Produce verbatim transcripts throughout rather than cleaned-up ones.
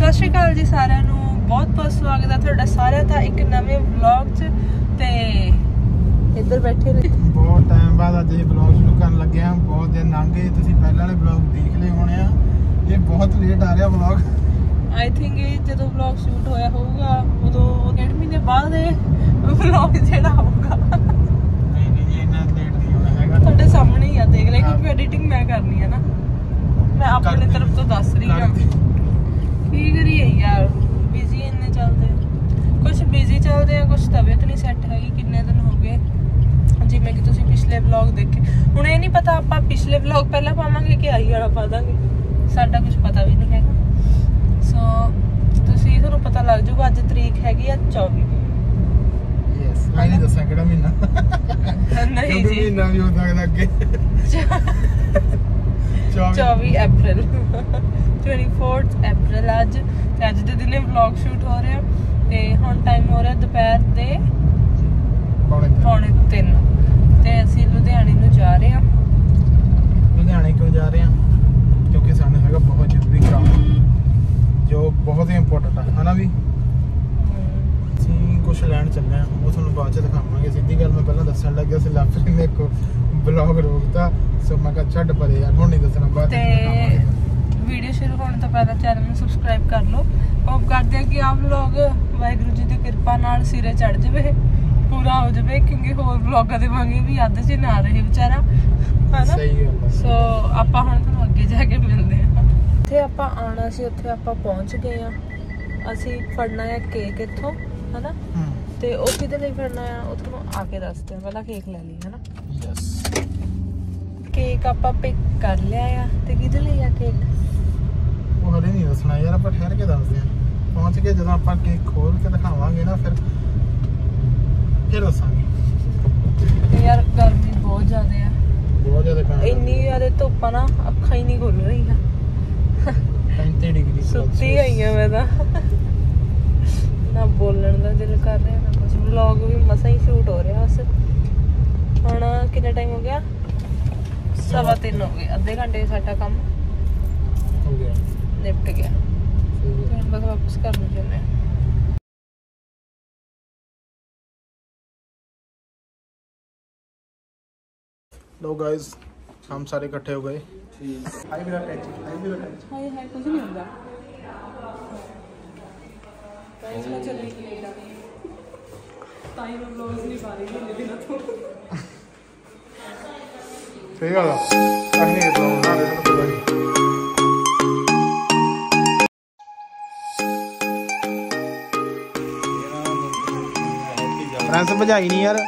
सत श्री अकाल जी सारिਆਂ ਨੂੰ बहुत बहुत स्वागत है ਤੁਹਾਡਾ ਸਾਰਿਆਂ ਦਾ ਇੱਕ ਨਵੇਂ ਵਲੌਗ 'ਚ ਤੇ ਇੱਧਰ ਬੈਠੇ ਨੇ ਬਹੁਤ ਟਾਈਮ ਬਾਅਦ ਅੱਜ ਇਹ ਵਲੌਗ ਸ਼ੁਰੂ ਕਰਨ ਲੱਗੇ ਆ। ਬਹੁਤ ਦਿਨ ਲੰਘ ਗਏ, ਤੁਸੀਂ ਪਹਿਲਾਂ ਵਾਲੇ ਵਲੌਗ ਦੇਖ ਲਏ ਹੋਣੇ ਆ। ਇਹ ਬਹੁਤ ਲੇਟ ਆ ਰਿਹਾ ਵਲੌਗ। ਆਈ ਥਿੰਕ ਇਹ ਜਦੋਂ ਵਲੌਗ ਸ਼ੂਟ ਹੋਇਆ ਹੋਊਗਾ ਉਦੋਂ ਡੇਢ ਮਹੀਨੇ ਬਾਅਦ ਇਹ ਵਲੌਗ ਜਿਹੜਾ ਆਊਗਾ। ਨਹੀਂ ਨਹੀਂ ਇੰਨਾ ਲੇਟ ਨਹੀਂ ਹੋਣਾ ਹੈਗਾ, ਤੁਹਾਡੇ ਸਾਹਮਣੇ ਹੀ ਆ, ਦੇਖ ਲੈ ਕਿਉਂਕਿ ਐਡੀਟਿੰਗ ਮੈਂ ਕਰਨੀ ਹੈ ਨਾ, ਮੈਂ ਆਪਣੀ ਤਰਫ ਤੋਂ ਦੱਸ ਰਹੀ ਹਾਂ। ਕੀ ਕਰੀਏ ਯਾਰ, ਬਿਜ਼ੀ ਇੰਨੇ ਚੱਲਦੇ, ਕੁਛ ਬਿਜ਼ੀ ਚੱਲਦੇ ਆ, ਕੁਛ ਤਬੀਅਤ ਨਹੀਂ ਸੈੱਟ ਹੈਗੀ। ਕਿੰਨੇ ਦਿਨ ਹੋ ਗਏ, ਜਿਵੇਂ ਕਿ ਤੁਸੀਂ ਪਿਛਲੇ ਵਲੌਗ ਦੇਖੇ। ਹੁਣ ਇਹ ਨਹੀਂ ਪਤਾ ਆਪਾਂ ਪਿਛਲੇ ਵਲੌਗ ਪਹਿਲਾਂ ਪਾਵਾਂਗੇ ਕਿ ਆਈ ਵਾਲਾ ਪਾ ਦਾਂਗੇ, ਸਾਡਾ ਕੁਝ ਪਤਾ ਵੀ ਨਹੀਂ ਹੈਗਾ। ਸੋ ਤੁਸੀਂ ਤੁਹਾਨੂੰ ਪਤਾ ਲੱਗ ਜਾਊਗਾ। ਅੱਜ ਤਰੀਕ ਹੈਗੀ ਆ ਚੌਵੀ। ਯੈਸ, ਮੈਂ ਨਹੀਂ ਦੱਸਾਂ ਕਿਹੜਾ ਮਹੀਨਾ। ਨਹੀਂ ਜੀ, ਮਹੀਨਾ ਵੀ ਹੋ ਸਕਦਾ ਅੱਗੇ। ਚੌਵੀ ਅਪ੍ਰੈਲ ਚੌਵੀ ਅਪ੍ਰੈਲ ਅੱਜ ਤੇ ਅੱਜ ਦੇ ਦਿਨੇ ਵਲੌਗ ਸ਼ੂਟ ਹੋ ਰਿਹਾ ਤੇ ਹੁਣ ਟਾਈਮ ਹੋ ਰਿਹਾ ਦੁਪਹਿਰ ਦੇ ਪੌਣੇ ਤਿੰਨ ਤੇ ਅਸੀਂ ਲੁਧਿਆਣੇ ਨੂੰ ਜਾ ਰਹੇ ਹਾਂ। ਲੁਧਿਆਣੇ ਕਿਉਂ ਜਾ ਰਹੇ ਹਾਂ? ਕਿਉਂਕਿ ਸਾਨੂੰ ਹੈਗਾ ਬਹੁਤ ਜ਼ਰੂਰੀ ਕੰਮ ਜੋ ਬਹੁਤ ਹੀ ਇੰਪੋਰਟੈਂਟ ਆ, ਹਨਾ ਵੀ। ਅਸੀਂ ਕੁਛ ਲੈਣ ਚੱਲੇ ਹਾਂ, ਉਹ ਤੁਹਾਨੂੰ ਬਾਅਦ 'ਚ ਦਿਖਾਵਾਂਗੇ। ਸਿੱਧੀ ਗੱਲ ਮੈਂ ਪਹਿਲਾਂ ਦੱਸਣ ਲੱਗਿਆ ਸੀ, ਲਾਪਰੀ ਨੇ ਇੱਕ ਵਲੌਗ ਰੋਕਤਾ, ਸੋ ਮੈਂ ਕਿਹਾ ਛੱਡ ਪਰੇ ਯਾਰ, ਹੁਣ ਨਹੀਂ ਦੱਸਣਾ, ਬਾਅਦ ਤੇ ਵੀਡੀਓ ਸ਼ੁਰੂ ਹੋਣ ਤੋਂ ਪਹਿਲਾਂ ਚੈਨਲ ਨੂੰ ਸਬਸਕ੍ਰਾਈਬ ਕਰ ਲਓ। ਹੋਪ ਕਰਦੇ ਆ ਕਿ ਆਹ ਵਲੌਗ ਵਾਹਿਗੁਰੂ ਜੀ ਦੀ ਕਿਰਪਾ ਨਾਲ ਸਿਰੇ ਚੜ ਜਾਵੇ, ਪੂਰਾ ਹੋ ਜਾਵੇ, ਕਿਉਂਕਿ ਹੋਰ ਵਲੌਗਾਂ ਦੇ ਵਾਂਗੇ ਵੀ ਅੱਧ 'ਚ ਨਾ ਰਹੇ ਵਿਚਾਰਾ, ਹਨਾ। ਸਹੀ ਗੱਲ। ਸੋ ਆਪਾਂ ਹੁਣ ਤੁਹਾਨੂੰ ਅੱਗੇ ਜਾ ਕੇ ਮਿਲਦੇ ਹਾਂ। ਇੱਥੇ ਆਪਾਂ ਆਉਣਾ ਸੀ, ਉੱਥੇ ਆਪਾਂ ਪਹੁੰਚ ਗਏ ਆ। ਅਸੀਂ ਫੜਨਾ ਹੈ ਕੇਕ ਇੱਥੋਂ, ਹਨਾ, ਤੇ ਉਹ ਕਿਹਦੇ ਲਈ ਫੜਨਾ ਆ ਉਹ ਤੁਹਾਨੂੰ ਆ ਕੇ ਦੱਸਦੇ ਹਾਂ। ਪਹਿਲਾਂ ਕੇਕ ਲੈ ਲਈ, ਹਨਾ। ਯੈਸ, ਕੇਕ ਆਪਾਂ ਪਿਕ ਕਰ ਲਿਆ ਆ। ਤੇ ਕਿਹਦੇ ਲਈ ਆ ਕੇਕ ਉਹ ਹਲੇ ਨਹੀਂ ਦੱਸਣਾ ਯਾਰ, ਆਪਾਂ ਠਹਿਰ ਕੇ ਦੱਸਦੇ ਹਾਂ। ਪਹੁੰਚ ਕੇ ਜਦੋਂ ਆਪਾਂ ਕੇਕ ਖੋਲ ਕੇ ਦਿਖਾਵਾਂਗੇ ਨਾ, ਫਿਰ ਫਿਰ ਦੱਸਾਂਗੇ। ਯਾਰ ਗਰਮੀ ਬਹੁਤ ਜ਼ਿਆਦਾ ਆ, ਬਹੁਤ ਜ਼ਿਆਦਾ ਕੰਮ, ਇੰਨੀ ਜ਼ਿਆਦਾ ਧੁੱਪ ਆ ਨਾ, ਅੱਖਾਂ ਹੀ ਨਹੀਂ ਖੁੱਲ ਰਹੀਆਂ। ਪੈਂਤੀ ਡਿਗਰੀ ਸੁੱਤੀ ਹੋਈ ਆ ਮੈਂ ਤਾਂ, ਨਾ ਬੋਲਣ ਦਾ ਦਿਲ ਕਰ ਰਿਹਾ ਨਾ ਕੁਝ। ਵਲੌਗ ਵੀ ਮਸਾਂ ਹੀ ਸ਼ੂਟ ਹੋ ਰਿਹਾ ਬਸ। ਹੁਣ ਕਿੰਨਾ ਟਾਈਮ ਹੋ ਗਿਆ? ਸਵਾ ਤਿੰਨ ਹੋ ਗਏ। ਅੱਧੇ ਘੰਟੇ ਸਾਡਾ ਕੰਮ ਹੋ ਗਿਆ, ਨਿਪਟ ਗਿਆ। ਹੁਣ ਬਸ ਵਾਪਸ ਘਰ ਨੂੰ ਚੱਲੇ। लो गाइस, हम सारे इकट्ठे हो गए। हाय मेरा टच, हाय मेरा टच, हाय हाय कुछ नहीं होता। गाइस मैं चलने कनेडा, ताई मैं व्लॉग्स नहीं पा रही हूं लेकिन तो सही गल आ। अहीं ये ब्लॉग बना रहे थे भाई। फ्रेंड्स भजाई नहीं यार।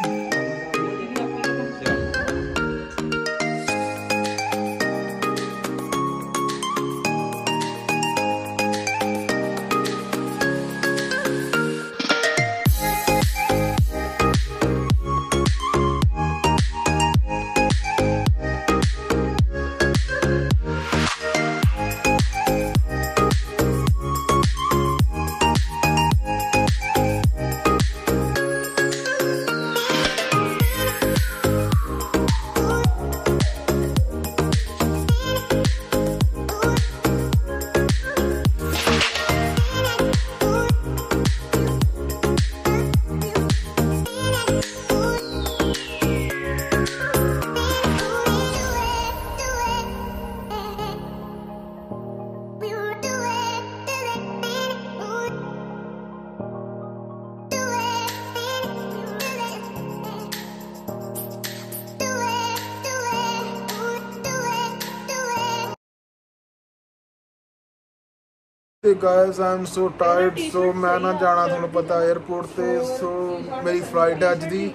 Guys I am so tired, so मैं ना जाना ਤੁਹਾਨੂੰ ਪਤਾ 에어ਪੋਰਟ ਤੇ। ਸੋ ਮੇਰੀ ਫਲਾਈਟ ਹੈ ਅੱਜ ਦੀ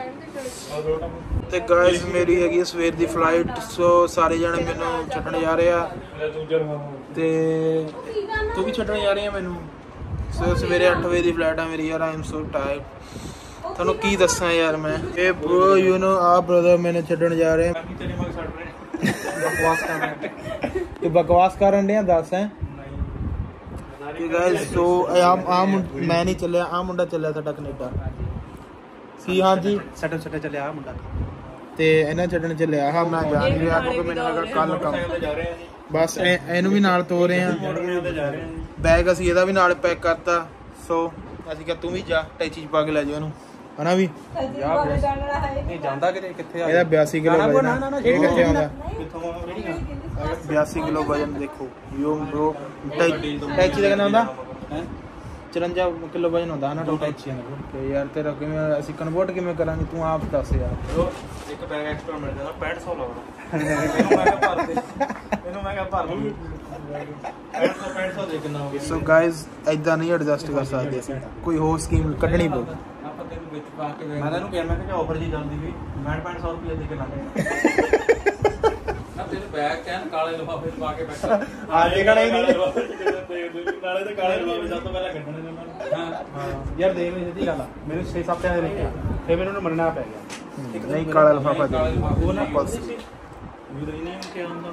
ਤੇ ਗਾਇਸ ਮੇਰੀ ਹੈਗੀ ਹੈ ਸਵੇਰ ਦੀ ਫਲਾਈਟ। ਸੋ ਸਾਰੇ ਜਣੇ ਮੈਨੂੰ ਛੱਡਣ ਜਾ ਰਹੇ ਆ ਤੇ ਤੂੰ ਵੀ ਛੱਡਣ ਜਾ ਰਹੀ ਹੈ ਮੈਨੂੰ। ਸੋ ਸਵੇਰੇ ਅੱਠ ਵਜੇ ਦੀ ਫਲਾਈਟ ਹੈ ਮੇਰੀ। ਯਾਰ ਆਈ ਐਮ ਸੋ ਟਾਇਰਡ, ਤੁਹਾਨੂੰ ਕੀ ਦੱਸਾਂ ਯਾਰ ਮੈਂ। ਇਹ ਬ੍ਰੋ ਯੂ ਨੋ ਆ ਬ੍ਰਦਰ ਮੈਨੂੰ ਛੱਡਣ ਜਾ ਰਹੇ ਆ। ਬਕਵਾਸ ਕਰ ਰਹੇ ਤੂੰ ਬਕਵਾਸ ਕਰਨ ਡਿਆ, ਦੱਸ ਹੈ कि गाइस। सो आ मैं नहीं चलिया, आ मुंडा चलिया साडा कनेडा सी। हाँ जी, साडा साडा चलिया आ मुंडा ते इन्हां छड्डण चलिया। हाँ मैं जा नहीं रहा क्योंकि मैंने लगा कल काम बस ਇਹਨੂੰ ਵੀ ਨਾਲ ਤੋਰ ਰਹੇ ਆ। ਬੈਗ ਅਸੀਂ ਇਹਦਾ ਵੀ ਨਾਲ ਪੈਕ ਕਰਤਾ। ਸੋ ਅਸੀਂ ਕਿਹਾ ਤੂੰ ਵੀ ਜਾ ਟੈਚੀ ਚ ਪਾ ਕੇ ਲੈ ਜਾ ਉਹਨੂੰ, ਹਨਾ ਵੀ ਨਹੀਂ ਜਾਂਦਾ ਕਿਤੇ ਕਿੱਥੇ ਆ ਇਹਦਾ ਬਿਆਸੀ ਕਿਲੋ ਵਜਨ ਆ। ਇਹ ਕਿੱਥੇ ਆਉਂਦਾ? ਕਿੱਥੋਂ ਰੇੜੀਆਂ ਬਿਆਸੀ ਕਿਲੋ ਵਜਨ ਦੇਖੋ ਯੋ ਬ్రో। ਟੈਚੀ ਦਾ ਕਿੰਨਾ ਹੁੰਦਾ? ਚੁਰੰਜਾ ਕਿਲੋ ਵਜਨ ਹੁੰਦਾ ਹਨਾ ਟੋਟਲ। ਤੇ ਯਾਰ ਤੇਰਾ ਕਿਵੇਂ ਅਸੀਂ ਕਨਵਰਟ ਕਿਵੇਂ ਕਰਾਂਗੇ ਤੂੰ ਆਪ ਦੱਸ ਯਾਰ। ਇੱਕ ਬੈਗ ਐਕਸਟਰਾ ਮਿਲ ਜਾਂਦਾ ਪੈਂਹਠ ਸੌ ਲੱਗਦਾ। ਇਹਨੂੰ ਮੈਂ ਕਿਹਾ ਭਰ ਦੇ, ਇਹਨੂੰ ਮੈਂ ਕਿਹਾ ਭਰ ਦੇ ਪੈਂਹਠ ਸੌ ਪੈਂਹਠ ਸੌ ਦੇ ਕਿੰਨਾ ਹੋ ਗਿਆ। ਸੋ ਗਾਇਜ਼ ਇਦਾਂ ਨਹੀਂ ਐਡਜਸਟ ਕਰ ਸਕਦੇ ਅਸੀਂ, ਕੋਈ ਹੋਰ ਸਕੀਮ ਕੱਢਣੀ ਪਊ। ਆਪਾਂ ਤੈਨੂੰ ਵਿੱਚ ਪਾ ਕੇ ਮੈਂ ਤੈਨੂੰ ਕਿਹਾ ਮੈਂ ਕਿਹਾ ਆਫਰ ਜੀ ਚੱਲਦੀ ਵੀ ਮੈਂ ਪੈਂਹਠ ਸੌ ਰੁਪਏ ਦੇ ਕੇ ਲਾਂਗੇ ਨਾ ਤੈਨੂੰ ਬੈਗ ਕਹਿਣ ਕਾਲੇ ਲਿਫਾਫੇ ਚ ਪਾ ਕੇ ਬੈਠਾ ਆ ਦੇਖਣਾ ਹੀ ਨਹੀਂ ਨਾਲੇ ਤੇ ਕਾਲੇ ਲਿਫਾਫੇ ਸਭ ਤੋਂ ਪਹਿਲਾਂ ਕੱਢਣੇ ਨੇ ਉਹਨਾਂ ਨੇ। ਹਾਂ ਯਾਰ ਦੇਖ ਲਈ ਸਿੱਧੀ ਗੱਲ ਆ, ਮੈਨੂੰ ਛੇ ਸੱਤ ਹਜ਼ਾਰ ਦੇ ਲਿਖਿਆ ਫਿਰ ਮੈਨੂੰ ਮੰਨਣਾ ਪੈ ਗਿਆ। ਨਹੀਂ ਕਾਲਾ ਲਿਫਾਫਾ ਦੇ ਉਹ ਨਾ ਬਸ। ਵੀ ਇਹਨੇ ਕਿਹਾ ਹੁੰਦਾ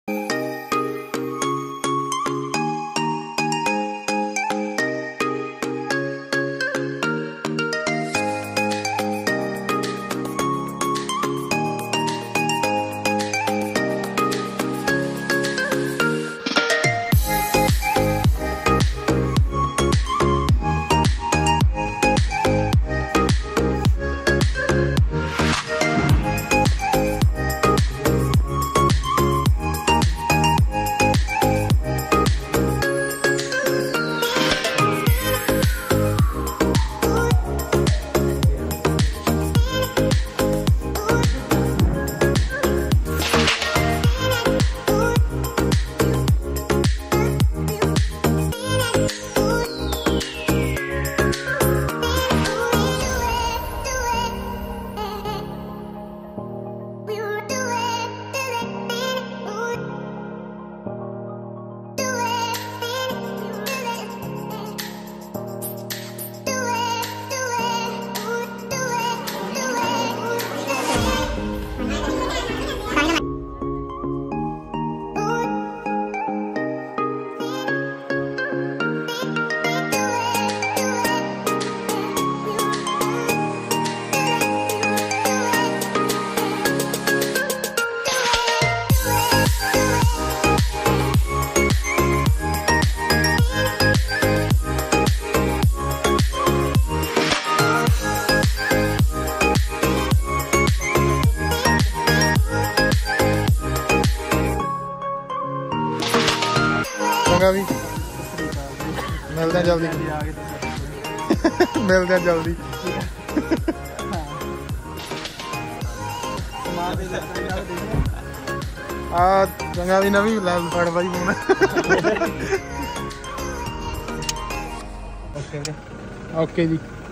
ਵੀ ਮਿਲਦੇ ਜਲਦੀ ਮਿਲਦੇ ਜਲਦੀ। ਆ ਚੰਗਾ ਵੀ ਨਾ ਵੀ ਲੈ ਫੜ ਬਾਈ ਫੋਨ। ਓਕੇ ਓਕੇ ਜੀ।